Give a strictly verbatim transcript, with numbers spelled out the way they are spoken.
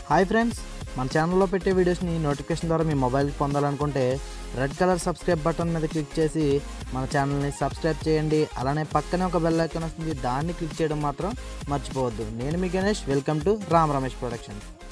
Hi friends, మన ఛానల్లో పెట్టే వీడియోస్ని నోటిఫికేషన్ ద్వారా మీ మొబైల్కి పొందాలనుకుంటే రెడ్ కలర్ సబ్స్క్రైబ్ బటన్ మీద క్లిక్ చేసి మన ఛానల్ని సబ్స్క్రైబ్ చేయండి. అలానే పక్కనే ఒక బెల్ ఐకాన్ వస్తుంది, దాన్ని క్లిక్ చేయడం మాత్రం మర్చిపోవద్దు. నేను మీ Ganesh, welcome to Ram Ramesh productions.